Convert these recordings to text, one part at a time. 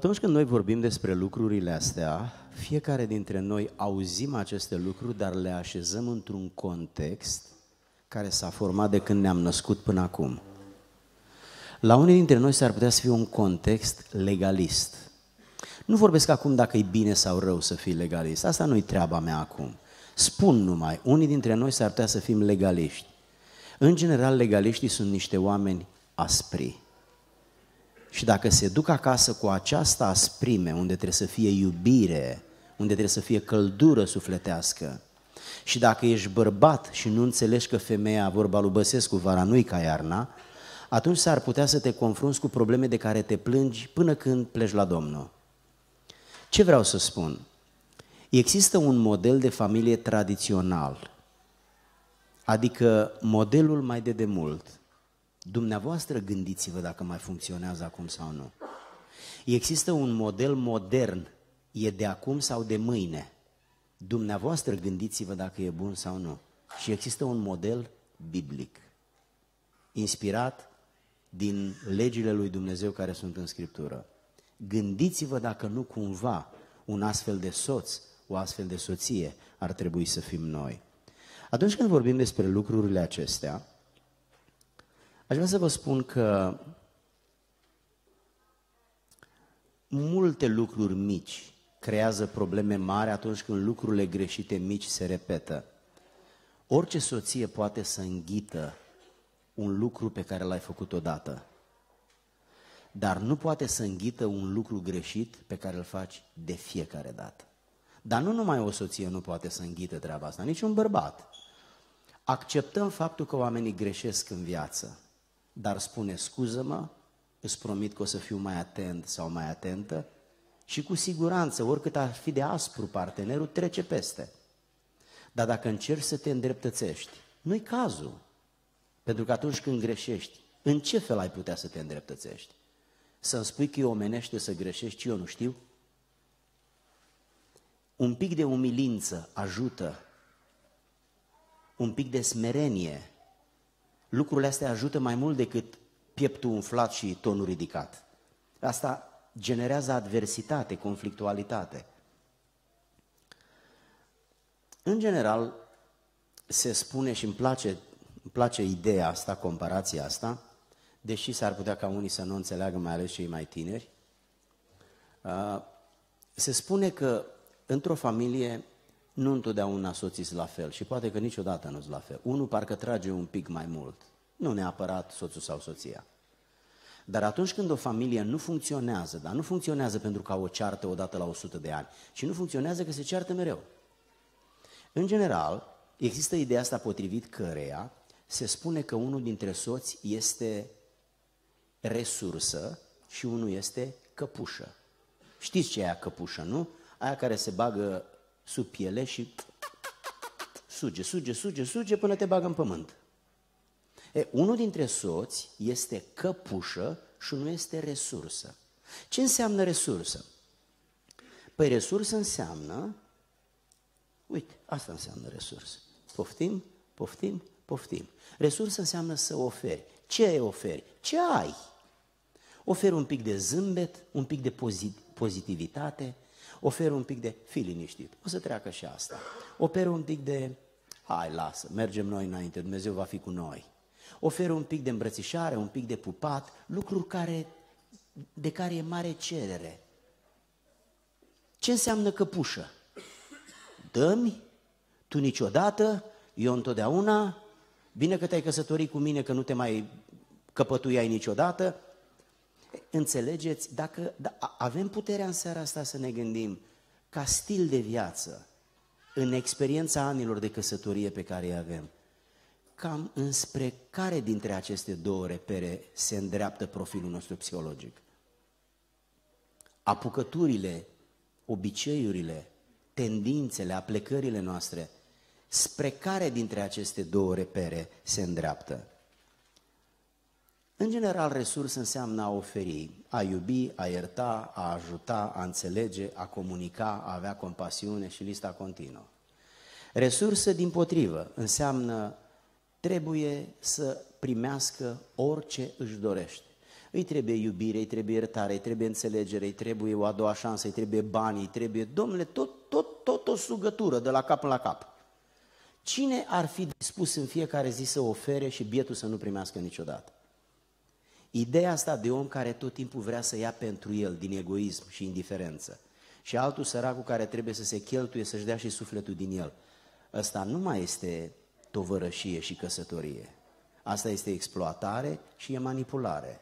Atunci când noi vorbim despre lucrurile astea, fiecare dintre noi auzim aceste lucruri, dar le așezăm într-un context care s-a format de când ne-am născut până acum. La unii dintre noi s-ar putea să fie un context legalist. Nu vorbesc acum dacă e bine sau rău să fii legalist, asta nu-i treaba mea acum. Spun numai, unii dintre noi s-ar putea să fim legaliști. În general, legaliștii sunt niște oameni aspri. Și dacă se duc acasă cu această asprime, unde trebuie să fie iubire, unde trebuie să fie căldură sufletească, și dacă ești bărbat și nu înțelegi că femeia, vorba lui Băsescu, vara nu-i ca iarna, atunci s-ar putea să te confrunți cu probleme de care te plângi până când pleci la Domnul. Ce vreau să spun? Există un model de familie tradițional, adică modelul mai de demult. Dumneavoastră gândiți-vă dacă mai funcționează acum sau nu. Există un model modern, e de acum sau de mâine. Dumneavoastră gândiți-vă dacă e bun sau nu. Și există un model biblic, inspirat din legile lui Dumnezeu care sunt în Scriptură. Gândiți-vă dacă nu cumva un astfel de soț, o astfel de soție ar trebui să fim noi. Atunci când vorbim despre lucrurile acestea, aș vrea să vă spun că multe lucruri mici creează probleme mari atunci când lucrurile greșite mici se repetă. Orice soție poate să înghită un lucru pe care l-ai făcut odată, dar nu poate să înghită un lucru greșit pe care îl faci de fiecare dată. Dar nu numai o soție nu poate să înghită treaba asta, nici un bărbat. Acceptăm faptul că oamenii greșesc în viață, dar spune, scuză-mă, îți promit că o să fiu mai atent sau mai atentă și cu siguranță, oricât ar fi de aspru partenerul, trece peste. Dar dacă încerci să te îndreptățești, nu-i cazul. Pentru că atunci când greșești, în ce fel ai putea să te îndreptățești? Să-mi spui că e omenește să greșești și eu nu știu? Un pic de umilință ajută, un pic de smerenie. Lucrurile astea ajută mai mult decât pieptul umflat și tonul ridicat. Asta generează adversitate, conflictualitate. În general, se spune și îmi place ideea asta, comparația asta, deși s-ar putea ca unii să nu înțeleagă, mai ales cei mai tineri. Se spune că într-o familie nu întotdeauna soții sunt la fel și poate că niciodată nu sunt la fel. Unul parcă trage un pic mai mult, nu neapărat soțul sau soția. Dar atunci când o familie nu funcționează, dar nu funcționează pentru că au o ceartă odată la 100 de ani, ci nu funcționează că se ceartă mereu. În general, există ideea asta potrivit căreia se spune că unul dintre soți este resursă și unul este căpușă. Știți ce e aia căpușă, nu? Aia care se bagă sub piele și suge până te bagă în pământ. Unul dintre soți este căpușă și unul este resursă. Ce înseamnă resursă? Păi resursă înseamnă, uite, asta înseamnă resursă. Poftim. Resursă înseamnă să oferi. Ce oferi? Ce ai? Oferi un pic de zâmbet, un pic de pozitivitate, oferi un pic de fii liniștit, o să treacă și asta. Oferi un pic de, hai, lasă, mergem noi înainte, Dumnezeu va fi cu noi. Oferi un pic de îmbrățișare, un pic de pupat, lucruri de care e mare cerere. Ce înseamnă căpușă? Dă-mi, tu niciodată, eu întotdeauna, bine că te-ai căsătorit cu mine, că nu te mai căpătuiai niciodată. Înțelegeți, avem puterea în seara asta să ne gândim ca stil de viață, în experiența anilor de căsătorie pe care îi avem, cam înspre care dintre aceste două repere se îndreaptă profilul nostru psihologic? Apucăturile, obiceiurile, tendințele, aplecările noastre, spre care dintre aceste două repere se îndreaptă? În general, resursă înseamnă a oferi, a iubi, a ierta, a ajuta, a înțelege, a comunica, a avea compasiune și lista continuă. Resursă, dimpotrivă, înseamnă trebuie să primească orice își dorește. Îi trebuie iubire, îi trebuie iertare, îi trebuie înțelegere, îi trebuie o a doua șansă, îi trebuie bani, îi trebuie, domnule, tot o sugătură de la cap până la cap. Cine ar fi dispus în fiecare zi să ofere și bietul să nu primească niciodată? Ideea asta de om care tot timpul vrea să ia pentru el din egoism și indiferență și altul săracul care trebuie să se cheltuie, să-și dea și sufletul din el, ăsta nu mai este tovărășie și căsătorie. Asta este exploatare și e manipulare.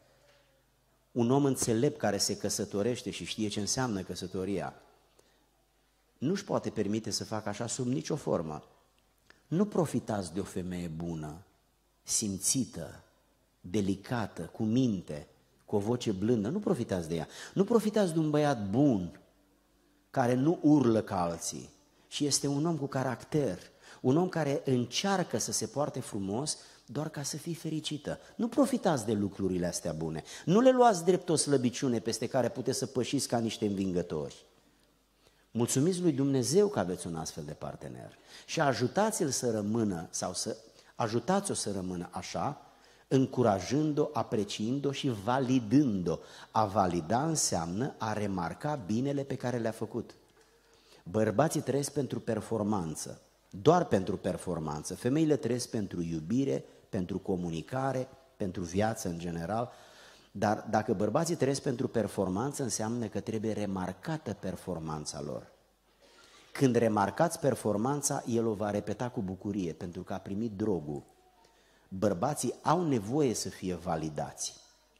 Un om înțelept care se căsătorește și știe ce înseamnă căsătoria, nu-și poate permite să facă așa sub nicio formă. Nu profitați de o femeie bună, simțită, delicată, cu minte, cu o voce blândă, nu profitați de ea. Nu profitați de un băiat bun, care nu urlă ca alții și este un om cu caracter, un om care încearcă să se poarte frumos doar ca să fii fericită. Nu profitați de lucrurile astea bune, nu le luați drept o slăbiciune peste care puteți să pășiți ca niște învingători. Mulțumiți lui Dumnezeu că aveți un astfel de partener și ajutați-l să rămână sau ajutați-o să rămână așa, încurajând-o, apreciind-o și validând-o. A valida înseamnă a remarca binele pe care le-a făcut. Bărbații trăiesc pentru performanță, doar pentru performanță. Femeile trăiesc pentru iubire, pentru comunicare, pentru viață în general. Dar dacă bărbații trăiesc pentru performanță, înseamnă că trebuie remarcată performanța lor. Când remarcați performanța, el o va repeta cu bucurie, pentru că a primit drogul. Bărbații au nevoie să fie validați.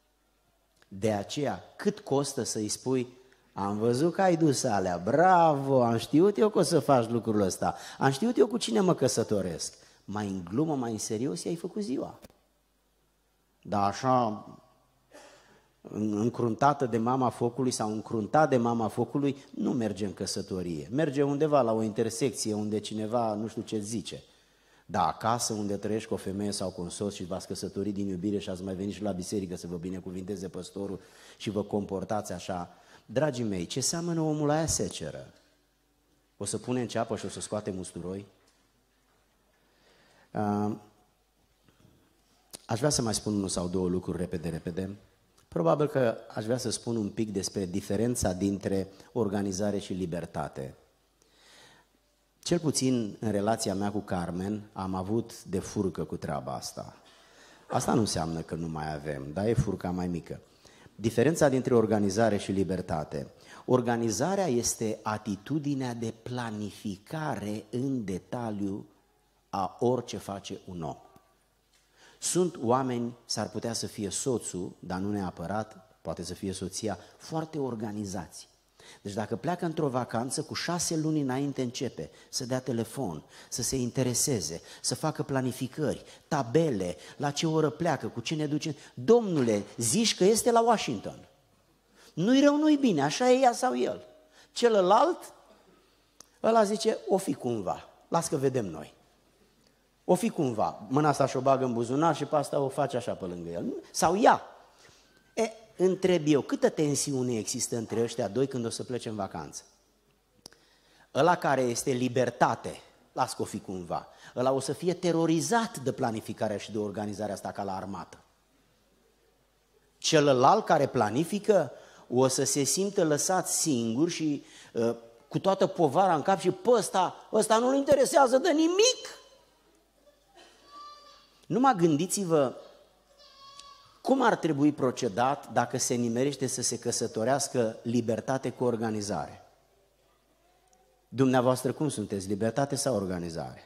De aceea, cât costă să-i spui, am văzut că ai dus alea, bravo, am știut eu că o să faci lucrul ăsta, am știut eu cu cine mă căsătoresc. Mai în glumă, mai în serios, i-ai făcut ziua. Dar așa, încruntată de mama focului sau încruntat de mama focului, nu merge în căsătorie. Merge undeva la o intersecție unde cineva nu știu ce zice. Dar acasă unde trăiești cu o femeie sau cu un soț și v-ați căsătorit din iubire și ați mai venit și la biserică să vă binecuvinteze păstorul și vă comportați așa, dragii mei, ce seamănă omul aia seceră? O să pune în ceapă și o să scoate usturoi? Aș vrea să mai spun unul sau două lucruri repede. Probabil că aș vrea să spun un pic despre diferența dintre organizare și libertate. Cel puțin în relația mea cu Carmen am avut de furcă cu treaba asta. Asta nu înseamnă că nu mai avem, dar e furca mai mică. Diferența dintre organizare și libertate. Organizarea este atitudinea de planificare în detaliu a orice face un om. Sunt oameni, s-ar putea să fie soțul, dar nu neapărat, poate să fie soția, foarte organizați. Deci dacă pleacă într-o vacanță, cu 6 luni înainte începe să dea telefon, să se intereseze, să facă planificări, tabele, la ce oră pleacă, cu ce ne duce. Domnule, zici că este la Washington. Nu-i rău, nu-i bine, așa e ea sau el. Celălalt, ăla zice, o fi cumva, las că vedem noi. O fi cumva, mâna asta și-o bagă în buzunar și pe asta o face așa pe lângă el. Sau ea. Întreb eu, câtă tensiune există între ăștia doi când o să plece în vacanță? Ăla care este libertate, las că o fi cumva, ăla o să fie terorizat de planificarea și de organizarea asta ca la armată. Celălalt care planifică o să se simtă lăsat singur și cu toată povara în cap și pe ăsta nu-l interesează de nimic. Numai gândiți-vă cum ar trebui procedat dacă se nimerește să se căsătorească libertate cu organizare. Dumneavoastră cum sunteți, libertate sau organizare?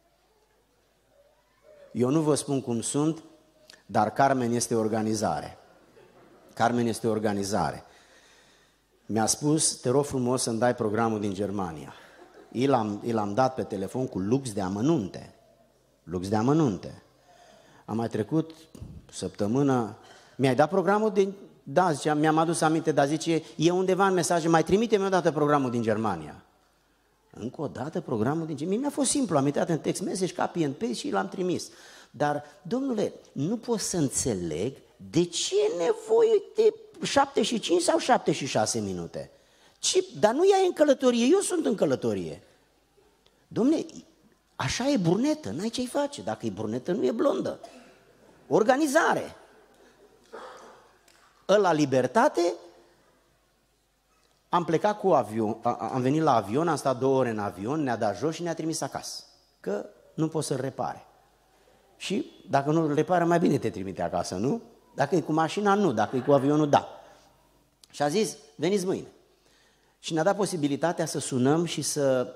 Eu nu vă spun cum sunt, dar Carmen este organizare. Carmen este organizare. Mi-a spus, te rog frumos să-mi dai programul din Germania. I l-am dat pe telefon cu lux de amănunte. Lux de amănunte. Am mai trecut săptămână, mi-ai dat programul din... Da, zice, mi-am adus aminte, dar zice, e undeva în mesaje, mai trimite-mi odată programul din Germania. Încă o dată programul din Germania? Mi-a fost simplu, am intrat în text message, copy and paste și l-am trimis. Dar, domnule, nu pot să înțeleg de ce e nevoie de 75 sau 76 minute. Dar nu ea e în călătorie, eu sunt în călătorie. Domnule, așa e brunetă, n-ai ce-i face, dacă e brunetă nu e blondă. Organizare. La libertate, am plecat cu avion, am venit la avion, am stat 2 ore în avion, ne-a dat jos și ne-a trimis acasă, că nu pot să-l repare. Și dacă nu îl repară, mai bine te trimite acasă, nu? Dacă e cu mașina, nu, dacă e cu avionul, da. Și a zis, veniți mâine. Și ne-a dat posibilitatea să sunăm și să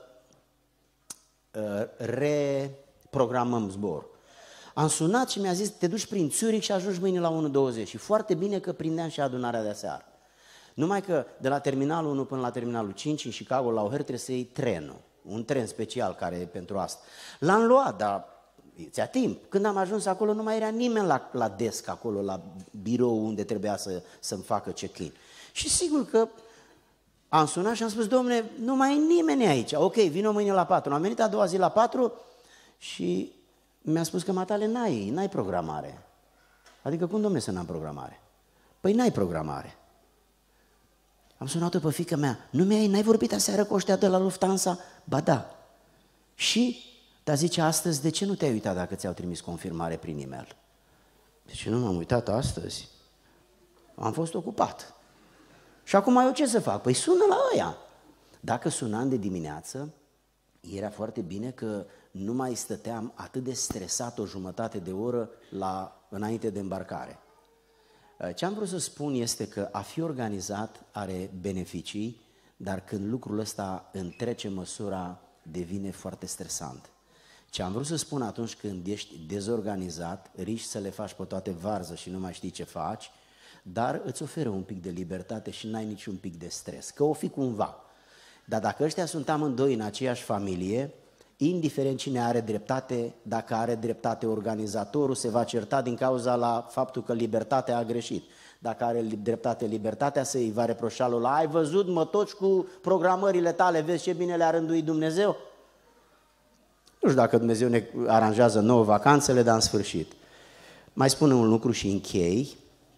reprogramăm zborul. Am sunat și mi-a zis, te duci prin Zurich și ajungi mâine la 1:20. Și foarte bine că prindeam și adunarea de aseară. Numai că de la terminalul 1 până la terminalul 5 în Chicago, la O'Hare, trebuie să iei trenul. Un tren special care e pentru asta. L-am luat, dar ți-a timp. Când am ajuns acolo, nu mai era nimeni la desk acolo, la birou unde trebuia să-mi facă check-in. Și sigur că am sunat și am spus, dom'le, nu mai e nimeni aici. Ok, vino mâine la 4. Am venit a doua zi la 4 și mi-a spus că matale n-ai programare. Adică cum, dom'le, să n-am programare? Păi n-ai programare. Am sunat-o pe fiica mea, n-ai vorbit aseară cu ăștia de la Lufthansa? Ba da. Și, dar zice, astăzi, de ce nu te-ai uitat dacă ți-au trimis confirmare prin e-mail? Deci nu m-am uitat astăzi. Am fost ocupat. Și acum eu ce să fac? Păi sună la ăia. Dacă sunam de dimineață, era foarte bine că nu mai stăteam atât de stresat o jumătate de oră înainte de îmbarcare. Ce am vrut să spun este că a fi organizat are beneficii, dar când lucrul ăsta întrece măsura, devine foarte stresant. Ce am vrut să spun atunci când ești dezorganizat, riști să le faci pe toate varză și nu mai știi ce faci, dar îți oferă un pic de libertate și n-ai niciun pic de stres, că o fi cumva. Dar dacă ăștia sunt amândoi în aceeași familie, indiferent cine are dreptate, dacă are dreptate organizatorul, se va certa din cauza la faptul că libertatea a greșit. Dacă are dreptate libertatea, se-i va reproșa lui, ai văzut, mă toci cu programările tale, vezi ce bine le-a rânduit Dumnezeu? Nu știu dacă Dumnezeu ne aranjează nouă vacanțele, dar în sfârșit. Mai spun un lucru și închei.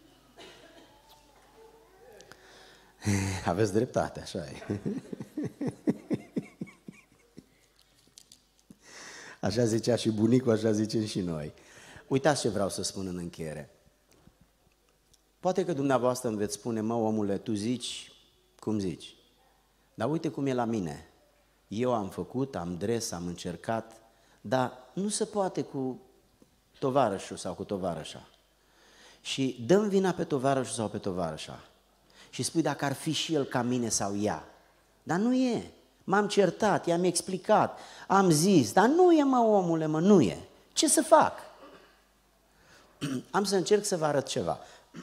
Aveți dreptate, așa e. Așa zicea și bunicul, așa zicem și noi. Uitați ce vreau să spun în încheiere. Poate că dumneavoastră îmi veți spune, mă, omule, tu zici cum zici. Dar uite cum e la mine. Eu am făcut, am dres, am încercat, dar nu se poate cu tovarășul sau cu tovarășa. Și dăm vina pe tovarășul sau pe tovarășa. Și spui dacă ar fi și el ca mine sau ea. Dar nu e. M-am certat, i-am explicat, am zis, dar nu e, mă, omule, mă, nu e. Ce să fac? Am să încerc să vă arăt ceva.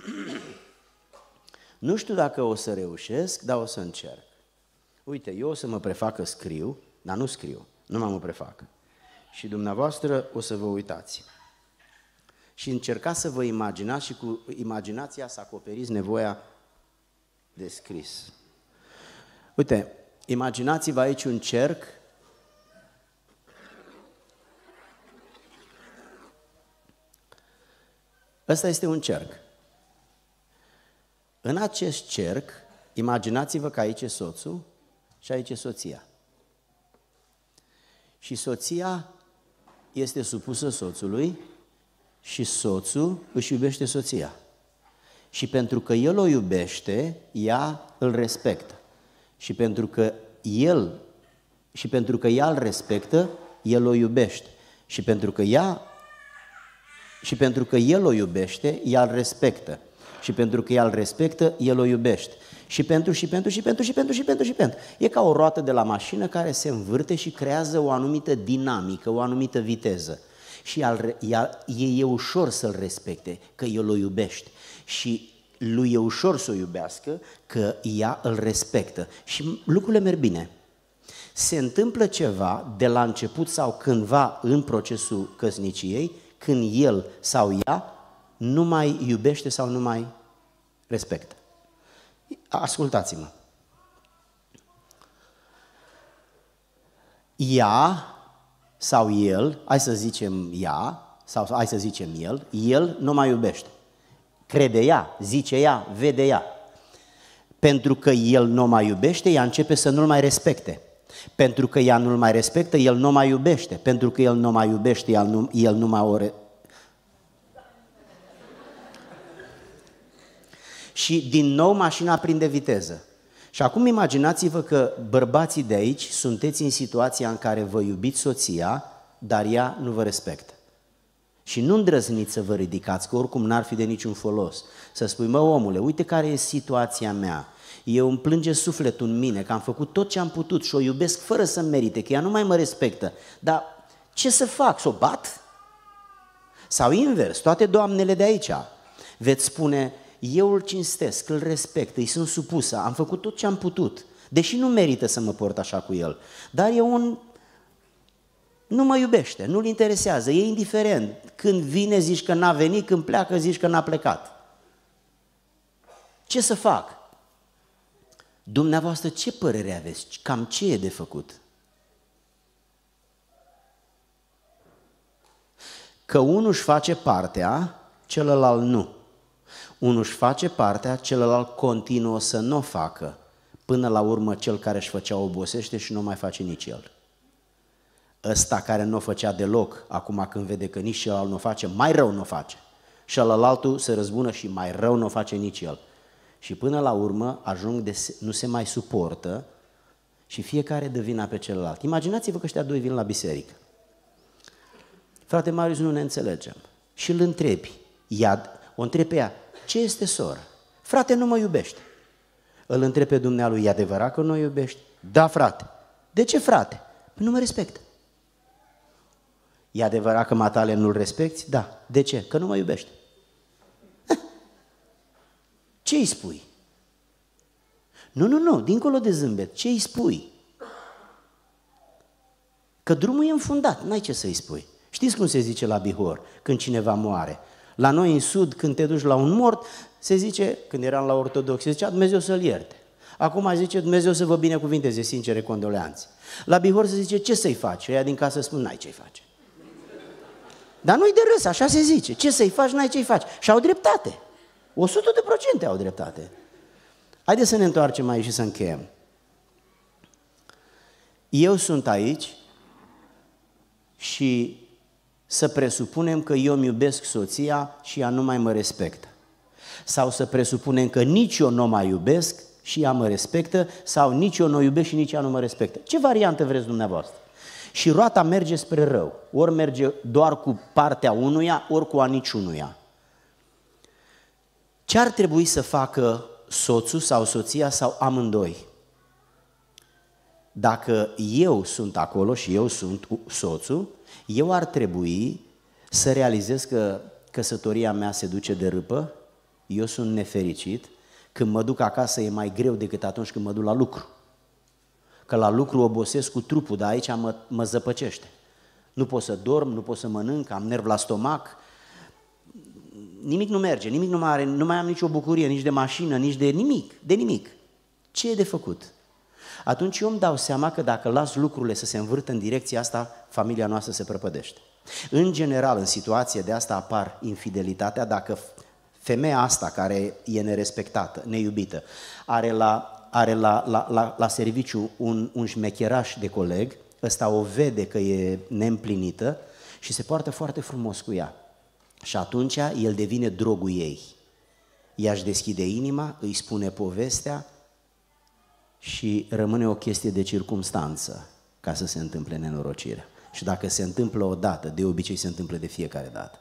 Nu știu dacă o să reușesc, dar o să încerc. Uite, eu o să mă prefac că scriu, dar nu scriu, numai mă prefac. Și dumneavoastră o să vă uitați. Și încercați să vă imaginați și cu imaginația să acoperiți nevoia de scris. Uite, imaginați-vă aici un cerc. Ăsta este un cerc. În acest cerc, imaginați-vă că aici e soțul și aici e soția. Și soția este supusă soțului și soțul își iubește soția. Și pentru că el o iubește, ea îl respectă. Și pentru că ea îl respectă, el o iubește. Și pentru că el o iubește, ea îl respectă. Și pentru că ea îl respectă, el o iubește. Și pentru. E ca o roată de la mașină care se învârte și creează o anumită dinamică, o anumită viteză. Și e ușor să-l respecte, că el o iubește. Și lui e ușor să o iubească, că ea îl respectă. Și lucrurile merg bine. Se întâmplă ceva de la început sau cândva în procesul căsniciei, când el sau ea nu mai iubește sau nu mai respectă. Ascultați-mă. Ea sau el, hai să zicem ea, sau hai să zicem el nu mai iubește. Crede ea, zice ea, vede ea. Pentru că el nu mai iubește, ea începe să nu-l mai respecte. Pentru că ea nu-l mai respectă, el nu mai iubește. Pentru că el nu mai iubește, el nu mai și din nou mașina prinde viteză. Și acum imaginați-vă că bărbații de aici sunteți în situația în care vă iubiți soția, dar ea nu vă respectă. Și nu îndrăzniți să vă ridicați, că oricum n-ar fi de niciun folos. Să spui, mă omule, uite care e situația mea. Eu îmi plânge sufletul în mine, că am făcut tot ce am putut și o iubesc fără să-mi merite, că ea nu mai mă respectă. Dar ce să fac? Să o bat? Sau invers, toate doamnele de aici veți spune, eu îl cinstesc, îl respect, îi sunt supusă, am făcut tot ce am putut, deși nu merită să mă port așa cu el. Dar nu mă iubește, nu-l interesează, e indiferent. Când vine zici că n-a venit, când pleacă zici că n-a plecat. Ce să fac? Dumneavoastră ce părere aveți? Cam ce e de făcut? Că unul își face partea, celălalt nu. Unul își face partea, celălalt continuă să nu o facă. Până la urmă cel care își făcea obosește și nu mai face nici el. Ăsta care nu o făcea deloc, acum când vede că nici celălalt nu o face, mai rău nu o face. Și ălălaltul se răzbună și mai rău nu o face nici el. Și până la urmă nu se mai suportă și fiecare dă vina pe celălalt. Imaginați-vă că ăștia doi vin la biserică. Frate Marius, nu ne înțelegem. Și îl întrebi, o întrebi pe ea, ce este soră? Frate, nu mă iubește. Îl întrebi pe dumnealui, e adevărat că nu o iubești? Da, frate. De ce, frate? Păi nu mă respectă. E adevărat că matale nu-l respecti? Da. De ce? Că nu mă iubește. Ce îi spui? Nu, dincolo de zâmbet, ce îi spui? Că drumul e înfundat, n-ai ce să-i spui. Știți cum se zice la Bihor când cineva moare? La noi în sud, când te duci la un mort, se zice, când eram la ortodox, se zicea Dumnezeu să-l ierte. Acum zice Dumnezeu să vă binecuvinteze, sincere condoleanțe. La Bihor se zice ce să-i faci? Ăia din casă spun n-ai ce-i face. Dar nu-i de râs, așa se zice. Ce să-i faci, n-ai ce-i faci. Și au dreptate. 100% au dreptate. Haideți să ne întoarcem aici și să încheiem. Eu sunt aici și să presupunem că eu îmi iubesc soția și ea nu mai mă respectă. Sau să presupunem că nici eu nu mai iubesc și ea mă respectă, sau nici eu nu o iubesc și nici ea nu mă respectă. Ce variantă vreți dumneavoastră? Și roata merge spre rău. Ori merge doar cu partea unuia, ori cu a niciunuia. Ce ar trebui să facă soțul sau soția sau amândoi? Dacă eu sunt acolo și eu sunt soțul, eu ar trebui să realizez că căsătoria mea se duce de râpă, eu sunt nefericit, când mă duc acasă e mai greu decât atunci când mă duc la lucru. Că la lucru obosesc cu trupul, dar aici mă zăpăcește. Nu pot să dorm, nu pot să mănânc, am nerv la stomac, nimic nu merge, nimic nu mai am nicio bucurie, nici de mașină, nici de nimic. Ce e de făcut? Atunci eu îmi dau seama că dacă las lucrurile să se învârtă în direcția asta, familia noastră se prăpădește. În general, în situație de asta apar infidelitatea, dacă femeia asta care e nerespectată, neiubită, are la serviciu un șmecheraș de coleg, ăsta o vede că e neîmplinită și se poartă foarte frumos cu ea. Și atunci el devine drogul ei. Ea își deschide inima, îi spune povestea și rămâne o chestie de circumstanță ca să se întâmple nenorocirea. Și dacă se întâmplă o dată, de obicei se întâmplă de fiecare dată.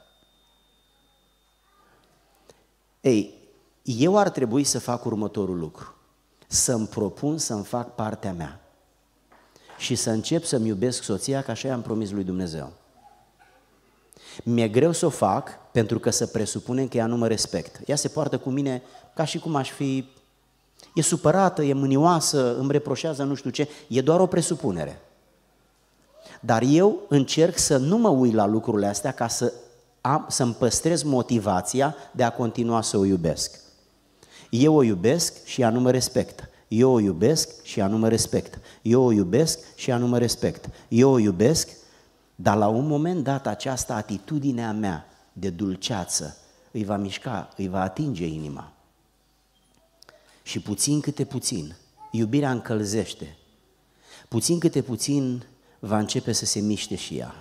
Ei, eu ar trebui să fac următorul lucru. Să-mi propun să-mi fac partea mea și să încep să-mi iubesc soția, că așa i-am promis lui Dumnezeu. Mi-e greu să o fac pentru că să presupunem că ea nu mă respectă. Ea se poartă cu mine ca și cum aș fi... E supărată, e mânioasă, îmi reproșează nu știu ce, e doar o presupunere. Dar eu încerc să nu mă uit la lucrurile astea ca să-mi păstrez motivația de a continua să o iubesc. Eu o iubesc și ea nu mă respectă. Eu o iubesc și ea nu mă respectă. Eu o iubesc și ea nu mă respectă. Eu o iubesc, dar la un moment dat această atitudine a mea de dulceață îi va mișca, îi va atinge inima. Și puțin câte puțin, iubirea încălzește. Puțin câte puțin va începe să se miște și ea.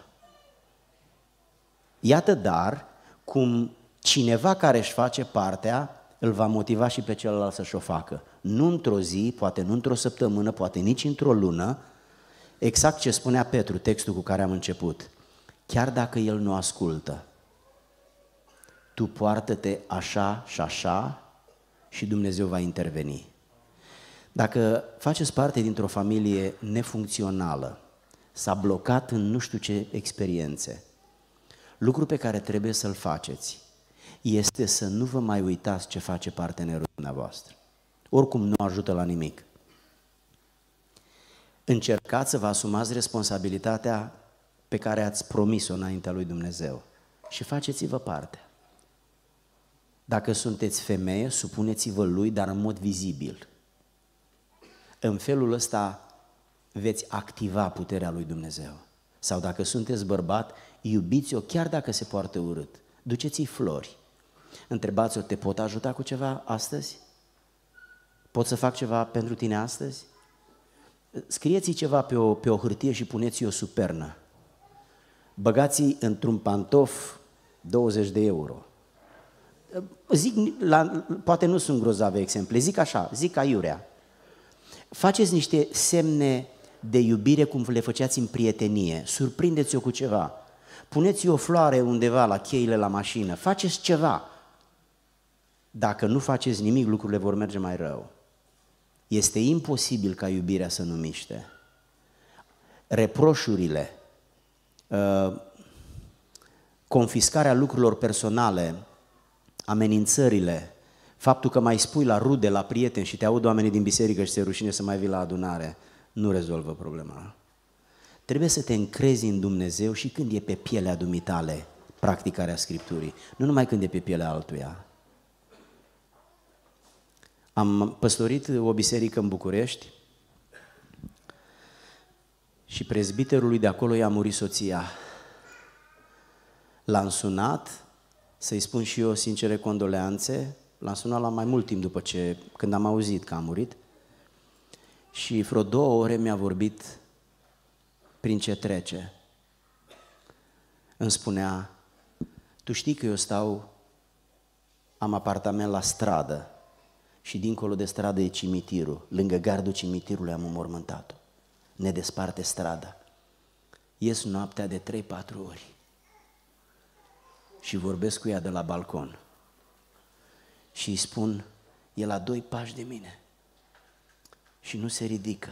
Iată dar cum cineva care își face partea îl va motiva și pe celălalt să-și o facă. Nu într-o zi, poate nu într-o săptămână, poate nici într-o lună, exact ce spunea Petru, textul cu care am început. Chiar dacă el nu ascultă, tu poartă-te așa și așa și Dumnezeu va interveni. Dacă faceți parte dintr-o familie nefuncțională, s-a blocat în nu știu ce experiențe, lucru pe care trebuie să-l faceți este să nu vă mai uitați ce face partenerul dumneavoastră. Oricum nu ajută la nimic. Încercați să vă asumați responsabilitatea pe care ați promis-o înaintea lui Dumnezeu și faceți-vă parte. Dacă sunteți femeie, supuneți-vă lui, dar în mod vizibil. În felul ăsta veți activa puterea lui Dumnezeu. Sau dacă sunteți bărbat, iubiți-o chiar dacă se poartă urât. Duceți-i flori. Întrebați-o, te pot ajuta cu ceva astăzi? Pot să fac ceva pentru tine astăzi? Scrieți-i ceva pe o hârtie și puneți-i o supernă. Băgați-i într-un pantof 20 de euro. Zic, poate nu sunt grozave exemple, zic așa, zic aiurea. Faceți niște semne de iubire cum le făceați în prietenie, surprindeți-o cu ceva, puneți-i o floare undeva la cheile la mașină, faceți ceva. Dacă nu faceți nimic, lucrurile vor merge mai rău. Este imposibil ca iubirea să nu miște. Reproșurile, confiscarea lucrurilor personale, amenințările, faptul că mai spui la rude, la prieteni și te aud oamenii din biserică și se rușine să mai vii la adunare, nu rezolvă problema. Trebuie să te încrezi în Dumnezeu și când e pe pielea dumitale practicarea Scripturii, nu numai când e pe pielea altuia. Am păstorit o biserică în București și prezbiterului de acolo i-a murit soția. L-am sunat să-i spun și eu sincere condoleanțe, l-am sunat la mai mult timp când am auzit că a murit și vreo 2 ore mi-a vorbit prin ce trece. Îmi spunea, tu știi că eu am apartament la stradă și dincolo de stradă e cimitirul, lângă gardul cimitirului am înmormântat-o, ne desparte strada. Ies noaptea de 3-4 ori și vorbesc cu ea de la balcon și îi spun, e la 2 pași de mine și nu se ridică,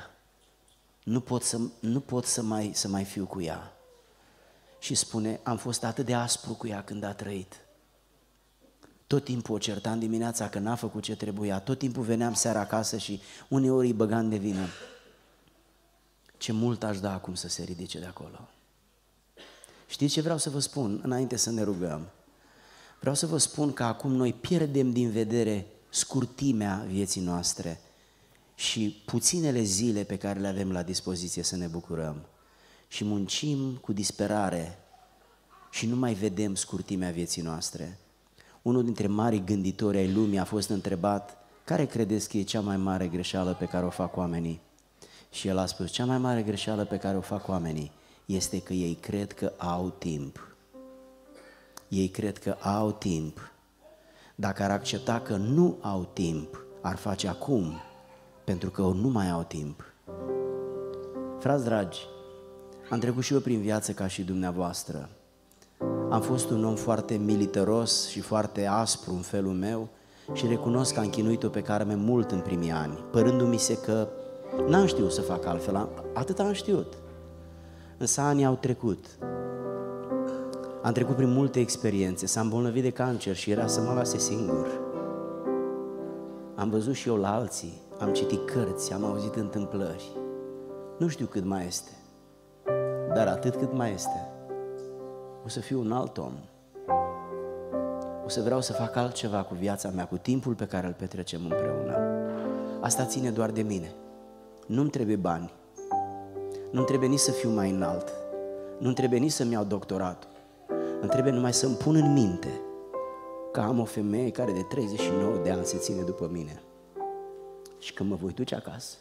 nu pot să mai fiu cu ea. Și spune, am fost atât de aspru cu ea când a trăit. Tot timpul o certam dimineața că n-a făcut ce trebuia, tot timpul veneam seara acasă și uneori îi băgam de vină. Ce mult aș da acum să se ridice de acolo. Știți ce vreau să vă spun înainte să ne rugăm? Vreau să vă spun că acum noi pierdem din vedere scurtimea vieții noastre și puținele zile pe care le avem la dispoziție să ne bucurăm și muncim cu disperare și nu mai vedem scurtimea vieții noastre. Unul dintre marii gânditori ai lumii a fost întrebat, care credeți că e cea mai mare greșeală pe care o fac oamenii? Și el a spus, cea mai mare greșeală pe care o fac oamenii este că ei cred că au timp. Ei cred că au timp. Dacă ar accepta că nu au timp, ar face acum, pentru că nu mai au timp. Frați dragi, am trecut și eu prin viață ca și dumneavoastră. Am fost un om foarte militaros și foarte aspru în felul meu și recunosc că am chinuit-o pe Carmen mult în primii ani, părându-mi se că n-am știut să fac altfel, atât am știut. Însă anii au trecut. Am trecut prin multe experiențe, s-a îmbolnăvit de cancer și era să mă lase singur. Am văzut și eu la alții, am citit cărți, am auzit întâmplări. Nu știu cât mai este, dar atât cât mai este, o să fiu un alt om. O să vreau să fac altceva cu viața mea, cu timpul pe care îl petrecem împreună. Asta ține doar de mine. Nu-mi trebuie bani, nu-mi trebuie nici să fiu mai înalt, nu-mi trebuie nici să-mi iau doctoratul. Îmi trebuie numai să-mi pun în minte că am o femeie care de 39 de ani se ține după mine. Și când mă voi duce acasă,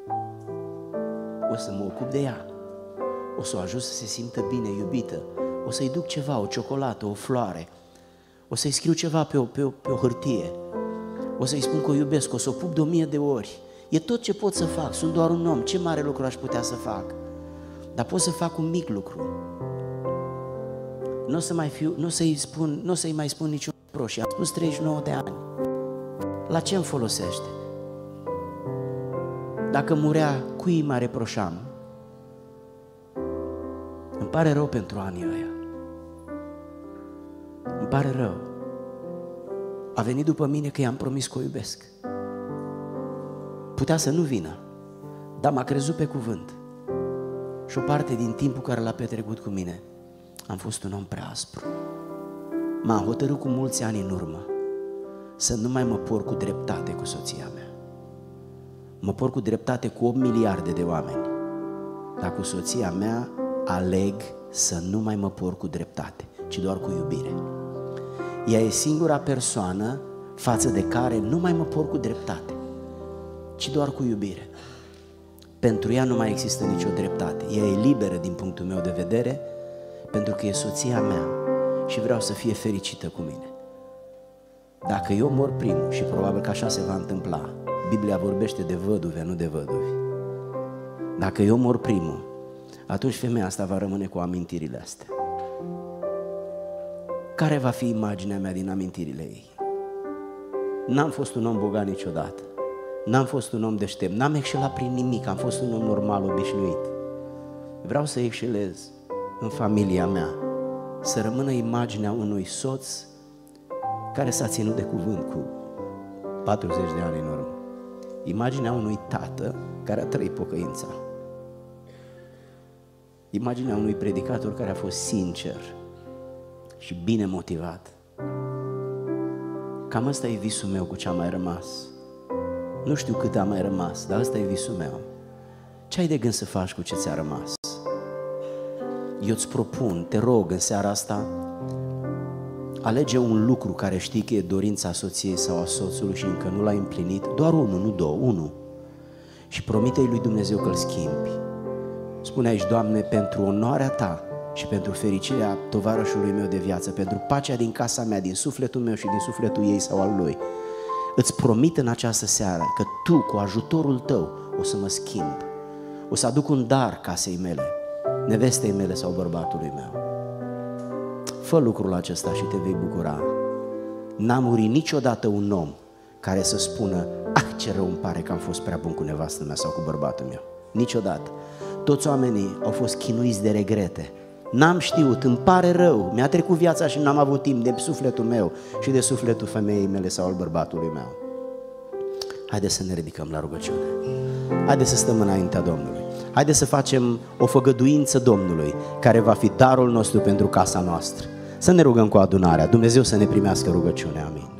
o să mă ocup de ea, o să o ajut să se simtă bine, iubită, o să-i duc ceva, o ciocolată, o floare, o să-i scriu ceva pe o hârtie, o să-i spun că o iubesc, o să o pup de 1000 de ori. E tot ce pot să fac, sunt doar un om, ce mare lucru aș putea să fac? Dar pot să fac un mic lucru. Nu o să-i mai spun niciun proș. Am spus 39 de ani. La ce îmi folosește? Dacă murea, cui mă reproșam? Îmi pare rău pentru anii ăia. Îmi pare rău. A venit după mine că i-am promis că o iubesc. Putea să nu vină, dar m-a crezut pe cuvânt. Și o parte din timpul care l-a petrecut cu mine, am fost un om prea aspru. M-am hotărât cu mulți ani în urmă să nu mai mă por cu dreptate cu soția mea. Mă por cu dreptate cu 8 miliarde de oameni, dar cu soția mea aleg să nu mai mă por cu dreptate, ci doar cu iubire. Ea e singura persoană față de care nu mai mă por cu dreptate, ci doar cu iubire. Pentru ea nu mai există nicio dreptate. Ea e liberă din punctul meu de vedere, pentru că e soția mea și vreau să fie fericită cu mine. Dacă eu mor primul, și probabil că așa se va întâmpla, Biblia vorbește de văduve, nu de văduvi. Dacă eu mor primul, atunci femeia asta va rămâne cu amintirile astea. Care va fi imaginea mea din amintirile ei? N-am fost un om bogat niciodată. N-am fost un om deștept, n-am excelat prin nimic, am fost un om normal, obișnuit. Vreau să excelez în familia mea, să rămână imaginea unui soț care s-a ținut de cuvânt cu 40 de ani în urmă. Imaginea unui tată care a trăit pocăința. Imaginea unui predicator care a fost sincer și bine motivat. Cam ăsta e visul meu cu ce a mai rămas. Nu știu cât a mai rămas, dar ăsta e visul meu. Ce ai de gând să faci cu ce ți-a rămas? Eu îți propun, te rog, în seara asta, alege un lucru care știi că e dorința soției sau a soțului și încă nu l-ai împlinit, doar unul, nu două, unul. Și promite-i lui Dumnezeu că îl schimbi. Spune aici: Doamne, pentru onoarea Ta și pentru fericirea tovarășului meu de viață, pentru pacea din casa mea, din sufletul meu și din sufletul ei sau al lui, îți promit în această seară că Tu, cu ajutorul Tău, o să mă schimb. O să aduc un dar casei mele, nevestei mele sau bărbatului meu. Fă lucrul acesta și te vei bucura. N-a murit niciodată un om care să spună: ce rău îmi pare că am fost prea bun cu nevastă mea sau cu bărbatul meu. Niciodată. Toți oamenii au fost chinuiți de regrete. N-am știut, îmi pare rău, mi-a trecut viața și n-am avut timp de sufletul meu și de sufletul femeii mele sau al bărbatului meu. Haideți să ne ridicăm la rugăciune. Haideți să stăm înaintea Domnului. Haideți să facem o făgăduință Domnului, care va fi darul nostru pentru casa noastră. Să ne rugăm cu adunarea. Dumnezeu să ne primească rugăciunea. Amin.